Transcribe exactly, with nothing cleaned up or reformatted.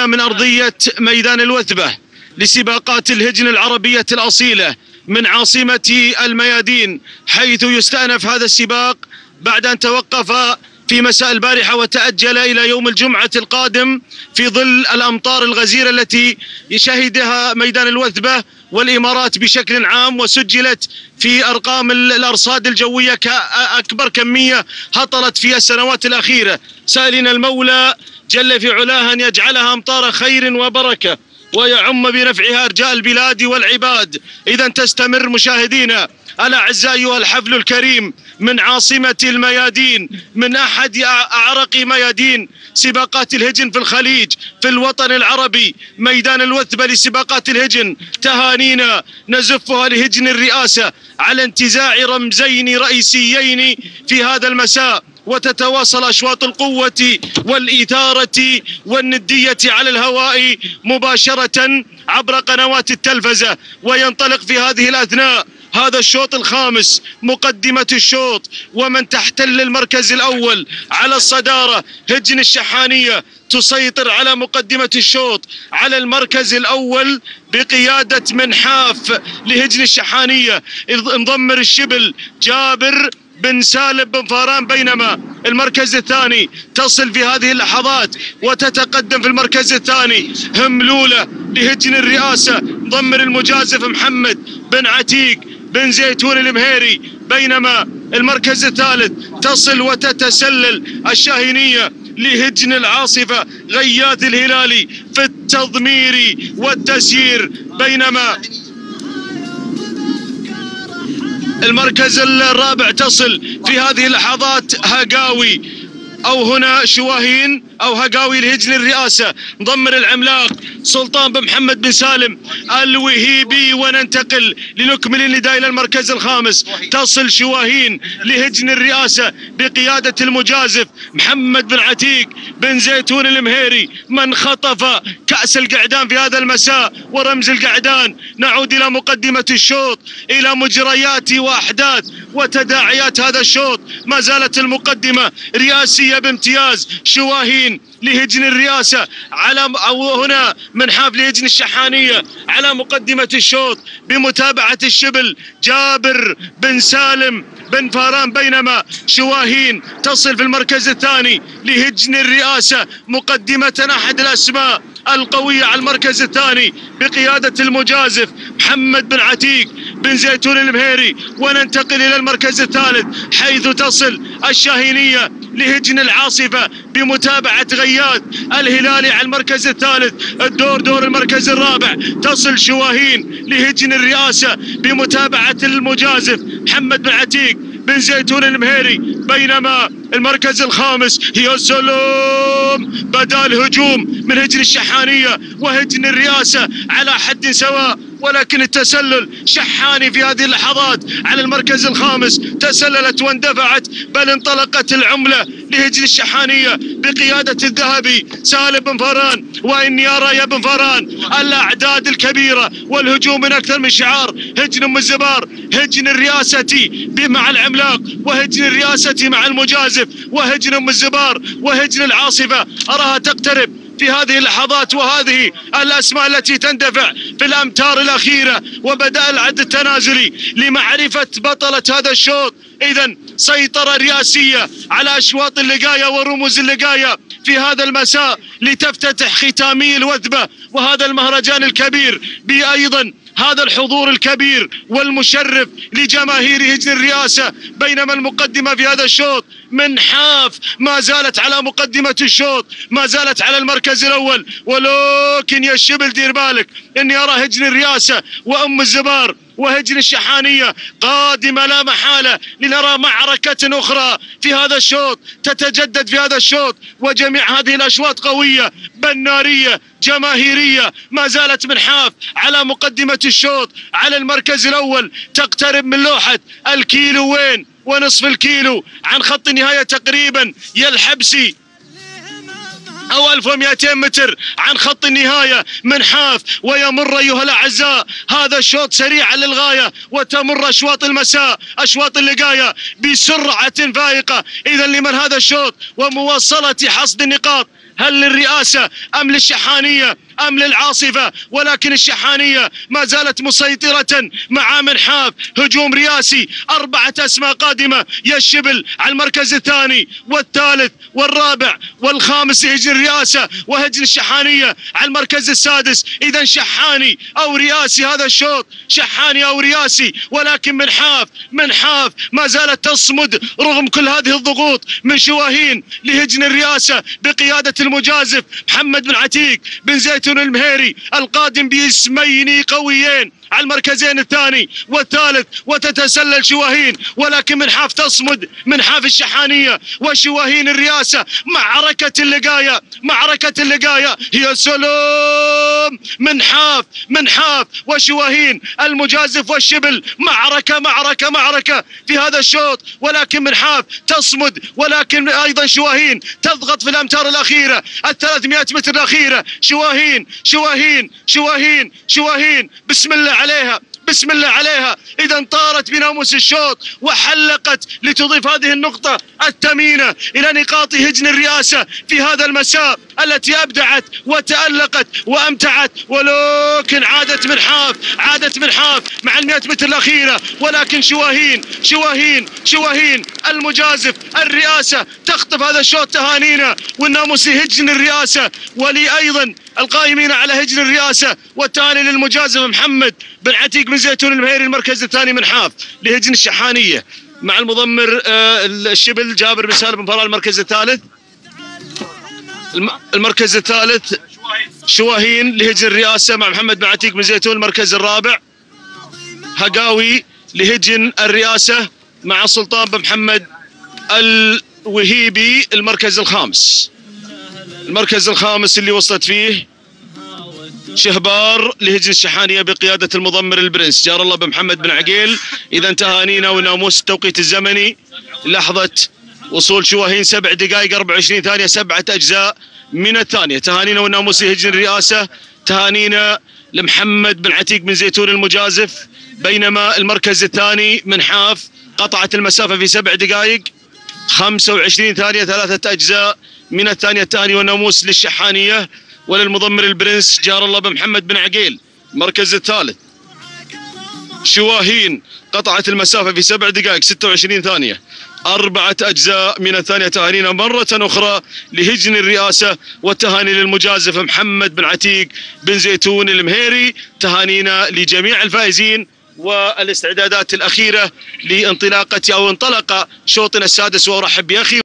من أرضية ميدان الوثبة لسباقات الهجن العربية الأصيلة من عاصمة الميادين، حيث يستأنف هذا السباق بعد أن توقف في مساء البارحة وتأجل إلى يوم الجمعة القادم في ظل الأمطار الغزيرة التي يشهدها ميدان الوثبة والإمارات بشكل عام، وسجلت في أرقام الأرصاد الجوية كأكبر كمية هطلت في السنوات الأخيرة، سائلين المولى جل في علاه أن يجعلها أمطار خير وبركة ويعم بنفعها أرجاء البلاد والعباد. إذا تستمر مشاهدينا الأعزاء أيها الحفل الكريم من عاصمة الميادين، من أحد أعرق ميادين سباقات الهجن في الخليج في الوطن العربي، ميدان الوثبة لسباقات الهجن. تهانينا نزفها لهجن الرئاسة على انتزاع رمزين رئيسيين في هذا المساء، وتتواصل أشواط القوة والإثارة والندية على الهواء مباشرة عبر قنوات التلفزة. وينطلق في هذه الأثناء هذا الشوط الخامس، مقدمة الشوط، ومن تحتل المركز الأول على الصدارة هجن الشحانية تسيطر على مقدمة الشوط على المركز الأول بقيادة منحاف لهجن الشحانية، مضمر الشبل جابر بن سالم بن فاران، بينما المركز الثاني تصل في هذه اللحظات وتتقدم في المركز الثاني هملولة لهجن الرئاسة مضمر المجازف محمد بن عتيق بن زيتون المهيري، بينما المركز الثالث تصل وتتسلل الشاهينية لهجن العاصفة غياث الهلالي في التضمير والتسيير، بينما المركز الرابع تصل في هذه اللحظات هقاوي أو هنا شواهين أو هقاوي لهجن الرئاسة مضمر العملاق سلطان بن محمد بن سالم الوهيبي. وننتقل لنكمل النداء إلى المركز الخامس، تصل شواهين لهجن الرئاسة بقيادة المجازف محمد بن عتيق بن زيتون المهيري، من خطف كأس القعدان في هذا المساء ورمز القعدان. نعود إلى مقدمة الشوط، إلى مجريات وأحداث وتداعيات هذا الشوط. ما زالت المقدمة رئاسية بامتياز، شواهين لهجن الرئاسة على أو هنا منحاف لهجن الشحانية على مقدمة الشوط بمتابعة الشبل جابر بن سالم بن فاران، بينما شواهين تصل في المركز الثاني لهجن الرئاسة مقدمة أحد الأسماء القوية على المركز الثاني بقيادة المجازف محمد بن عتيق بن زيتون المهيري. وننتقل إلى المركز الثالث حيث تصل الشاهينية لهجن العاصفة بمتابعة غياث الهلالي على المركز الثالث. الدور دور المركز الرابع تصل شواهين لهجن الرئاسة بمتابعة المجازف محمد بن عتيق بن زيتون المهيري، بينما المركز الخامس هي السلام بدأ الهجوم من هجن الشحانية وهجن الرئاسة على حد سواء، ولكن التسلل شحاني في هذه اللحظات على المركز الخامس، تسللت واندفعت بل انطلقت العملة لهجن الشحانية بقيادة الذهبي سالم بن فاران. وإني أرى يا بن فاران الأعداد الكبيرة والهجوم من أكثر من شعار، هجن أم الزبار، هجن الرئاسة مع العملاق، وهجن الرئاسة مع المجازف، وهجن أم الزبار، وهجن العاصفة. أراها تقترب في هذه اللحظات، وهذه الأسماء التي تندفع في الأمتار الأخيرة، وبدأ العد التنازلي لمعرفة بطلة هذا الشوط. إذن سيطرة رئاسية على أشواط اللقاية ورموز اللقاية في هذا المساء لتفتتح ختامي الوثبة وهذا المهرجان الكبير بأيضا هذا الحضور الكبير والمشرف لجماهير هجن الرئاسة. بينما المقدمة في هذا الشوط منحاف ما زالت على مقدمة الشوط، ما زالت على المركز الأول، ولكن يا الشبل دير بالك إني أرى هجن الرئاسة وأم الزبار وهجن الشحانية قادمة لا محالة لنرى معركة أخرى في هذا الشوط تتجدد في هذا الشوط. وجميع هذه الأشواط قوية بنارية جماهيرية، ما زالت منحاف على مقدمة الشوط على المركز الأول، تقترب من لوحة الكيلو وين ونصف الكيلو عن خط النهاية تقريبا يا الحبسي أو ألف ومئتين متر عن خط النهاية. منحاف ويمر أيها الأعزاء هذا الشوط سريعا للغاية، وتمر أشواط المساء أشواط اللقاية بسرعة فائقة. إذا لمن هذا الشوط ومواصلة حصد النقاط هل للرئاسة أم للشحانية أم للعاصفة؟ ولكن الشحانية ما زالت مسيطرة مع منحاف. هجوم رئاسي، أربعة أسماء قادمة، يا الشبل على المركز الثاني والثالث والرابع والخامس لهجن الرئاسة، وهجن الشحانية على المركز السادس. إذا شحاني أو رئاسي هذا الشوط، شحاني أو رئاسي، ولكن منحاف منحاف ما زالت تصمد رغم كل هذه الضغوط من شواهين لهجن الرئاسة بقيادة المجازف محمد بن عتيق بن زيتون المهيري القادم باسمين قويين على المركزين الثاني والثالث، وتتسلل شواهين، ولكن منحاف تصمد، منحاف الشحانية وشواهين الرئاسة. معركة اللقاية، معركة اللقاية، يا سلام، منحاف منحاف وشواهين المجازف والشبل، معركة معركة معركة في هذا الشوط، ولكن منحاف تصمد، ولكن أيضا شواهين تضغط في الأمتار الأخيرة، الثلاثمائة متر الأخيرة. شواهين شواهين شواهين شواهين بسم الله عليها، بسم الله عليها. إذا طارت بناموس الشوط وحلقت لتضيف هذه النقطة الثمينة إلى نقاط هجن الرئاسة في هذا المساء التي أبدعت وتألقت وأمتعت، ولكن عادت منحاف، عادت منحاف مع المئة متر الأخيرة. ولكن شواهين شواهين شواهين المجازف الرئاسة تخطف هذا الشوط. تهانينا والناموس هجن الرئاسة، ولي أيضا القائمين على هجن الرئاسة، والتهاني للمجازف محمد بن عتيق بن زيتون المهيري. المركز الثاني منحاف لهجن الشحانية مع المضمر آه الشبل جابر بن سالم بن فرال. المركز الثالث المركز الثالث شواهين لهجن الرئاسة مع محمد بن عتيق بن زيتون. المركز الرابع هقاوي لهجن الرئاسة مع سلطان بن محمد الوهيبي. المركز الخامس المركز الخامس اللي وصلت فيه شهبار لهجن الشحانية بقيادة المضمر البرنس جار الله بن محمد بن عقيل. إذا تهانينا وناموس التوقيت الزمني لحظة وصول شواهين سبع دقائق أربعة وعشرين ثانية، سبعة أجزاء من الثانية. تهانينا وناموس هجن الرئاسة، تهانينا لمحمد بن عتيق بن زيتون المجازف. بينما المركز الثاني منحاف قطعت المسافة في سبع دقائق خمسة وعشرين ثانية، ثلاثة أجزاء من الثانية. الثاني وناموس للشحانية وللمضمر البرنس جار الله بن محمد بن عقيل. المركز الثالث شواهين قطعت المسافة في سبع دقائق ستة وعشرين ثانية، أربعة أجزاء من الثانية. تهانينا مرة أخرى لهجن الرئاسة، والتهاني للمجازف محمد بن عتيق بن زيتون المهيري. تهانينا لجميع الفائزين، والاستعدادات الأخيرة لانطلاقة أو انطلق شوطنا السادس. وأرحب بأخي